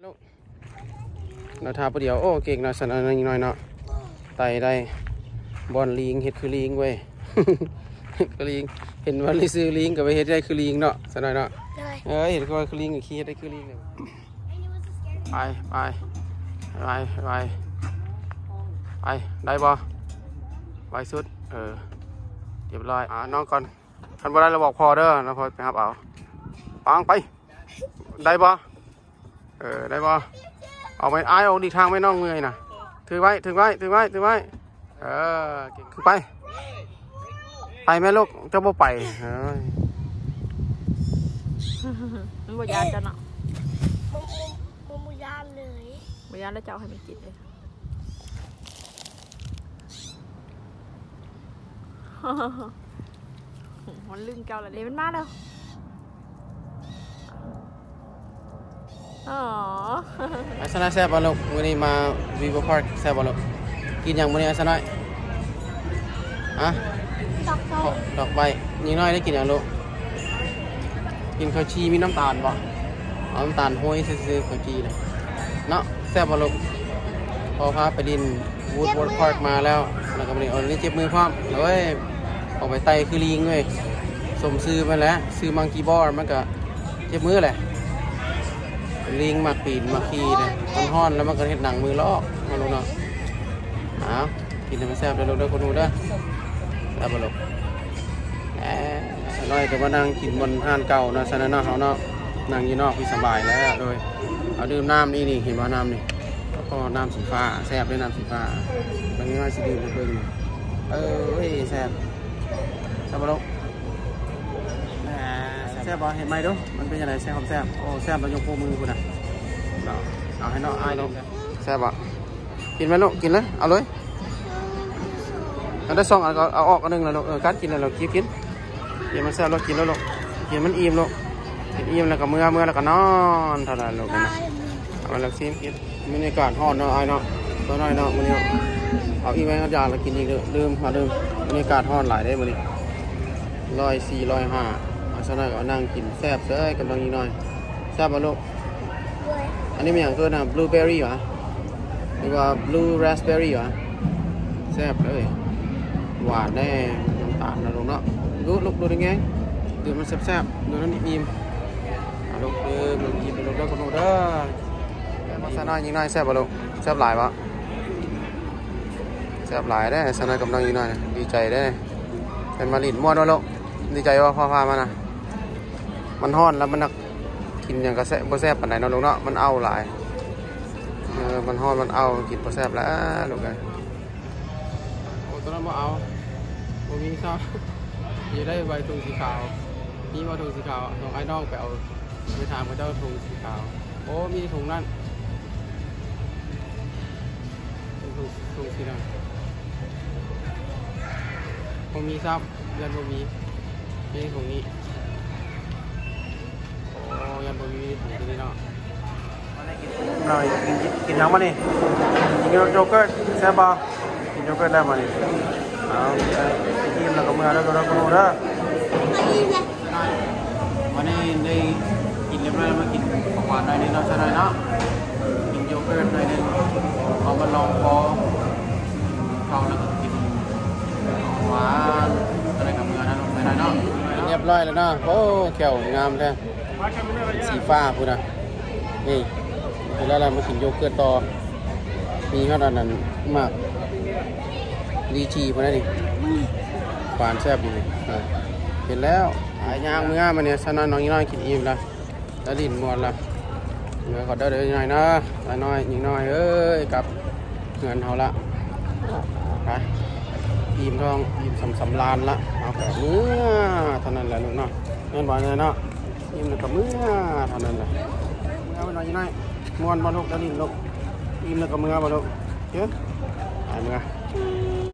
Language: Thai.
เราทาประเดี๋ยวโอ้เก่งนะสันอะไรนิดหน่อยเนาะไตได้บอลลิงเห็ดคือลิงเว้ยคือลิงเห็นว่าลิซื้อลิงกับไปเห็ดได้คือลิงเนาะสันหน่อยเนาะเห็นว่าคือลิงกับขี้เห็ดได้คือลิงเนี่ยไปได้บ่ไว้สุดเรียบร้อยน้องก่อนคันบ่ได้เราบอกพอเด้อเราพอไปครับเอาปังไปได้บ่ได้บ่เอาไปเอาดีทางไม่น้องเงยนะถือไว้เก่งขึ้นไปแม่ลูกเจ้าบ่ไปมันบ่ยานจ้ะเนาะมันบ่ยานเลยบ่ยานแล้วเจ้าให้มันกินเลยมันลืมเก่าแล้วเลยมันมาแล้วไอ้สนะแซ่บบ่ลูกวันนี้มาวีโวพาร์คแซ่บบ่ลูกกินอย่างวันนี้ไอ้สนะดอกใบยิ่งน้อยได้กินอย่างลูกกินข้าวชีมีน้ำตาลบ่เอาน้ำตาลห้อยซื้อข้าวชีเลยเนาะแซ่บบ่ลูกพอพาไปดินวูดวอร์ดพาร์คมาแล้วก็มาเอาเจ็บมือพร้อมเลยออกไปไต่คือลิงเลยสมซื้อมาแล้วซื้อมังคีบอร์มันก็เจ็บมือแหละลิงมาปีนมาขี่เนี่ยมันห้อนแล้วมันก็เห็ดหนังมือลอกมาลูกเนาะกินให้มันแซ่บเด้อลูกเด้อคนดูเด้อแซ่บบ่ลูกน้อยก็มานั่งกินบนห้านเก่านะซะนะเนาะเขาเนาะนั่งอยู่นอกพี่สบายแล้วโดยเอาดื่มน้ำนี่เห็นว่าน้ำนี่แล้วก็น้ำสีฟ้าแซ่บด้วยน้ำสีฟ้าบางทีว่าสิดื่มเพิ่งแซ่บบ่ลูกแซ่บบ่เห็นไหมดูมันเป็นยังไงแซ่บความแซ่บโอ้แซ่บเรายกโป้มือคุณนะเอาให้น้องอายลูกแซ่บบ่กินไหมลูกกินเลยเอาเลยได้2 อันก็เอาออกอันนึงแล้วลูกกัดกินแล้วเรากินมันแซ่บเรากินแล้วลูกกินมันอิ่มลูกกินอิ่มแล้วก็เมื่อแล้วก็นอนเท่านั้นลูกนะเอาแล้วซิมกินบรรยากาศฮอดเนาะอายเนาะตัวน้อยเนาะมื้อนี้เอาอีกไหมอาจารย์เรากินอีกลืมบรรยากาศฮอดหลายได้มื้อนี้104 105สนั่นก็นั่งกินแซ่บเซ้ยกำลังนิดหน่อยแซ่บป่ะลูกอันนี้มันอย่างตัวน่ะบลูเบอร์รี่เหรอหรือว่าบลูราสเบอร์รี่เหรอแซ่บเลยหวานแน่น้ำตาลนะลูกเนาะลูกดูยังไงดูมันแซ่บดูนั่นอิ่มลูกมันอิ่มลูกเด้อคนดูเด้อมาสนั่นยิงหน่อยแซ่บป่ะลูกแซ่บหลายป่ะแซ่บหลายได้สนั่นกำลังยิงหน่อยดีใจได้เป็นมาลินม้วนวะลูกดีใจว่าพ่อพามานะมันห้อนแล้วมันนักกินอย่างกระแซะบ่แซ่บปานใดเนาะลูกเนาะมันเอาหลายมันห้อนมันเอากินบ่แซ่บแล้วลูกไงโอ้ตอนนั้นบ่เอาบ่มีซอสอยู่ได้ใบถุงสีขาวมีว่าถุงสีขาวน้องไอ้น้องไปเอาไปถามเขาเจ้าถุงสีขาวโอ้มีถุงนั่นถุงสีดำบ่มีซับยันบ่มีนี่ถุงนี้โอ้ยันบ่มีถุงนี้เนาะหน่อยกินยังมานี่กินโยเกิร์ตแซ่บบ่กินโยเกิร์ตได้มานี่เอากินแล้วก็เมื่อแล้วก็โน่เด้อวันนี้ได้กินเรียบร้อยแล้วมากินของหวานหน่อยนึงเนาะใช่ไหมเนาะกินโยเกิร์ตหน่อยนึงเอามาลองคอเขาแล้วก็กินหวานอะไรกับเมื่อนั้นไปได้เนาะเรียบร้อยแล้วเนาะโอ้แก้วงามแท้สีฟ้าพูดนะนี่แล้วเรามากินโยเกิร์ตต่อมีขนาดนั้นมากลีชีพวกนั้นดิหวานแซ่บอยู่เห็นแล้วหายยางเมื่อมันเนี่ยสนอนน้องยิ่งน้อยกินอิ่มละแล้วดินหมดละเมื่อขอเดินหน่อยนะน้อยยิ่งน้อยกับเงินเขาละไปอิ่มท้องอิ่มสำราญละเอาแต่เมื่อเท่านั้นแหละลูกเนาะเงินบอลเลยเนาะอิ่มแล้วก็เมื่อเท่านั้นแหละเมื่อไปหน่อยยิ่งน้อยม้วนบอลลูกแล้วดินลูกอิ่มแล้วก็เมื่อบอลลูกเยอะหายเมื่อ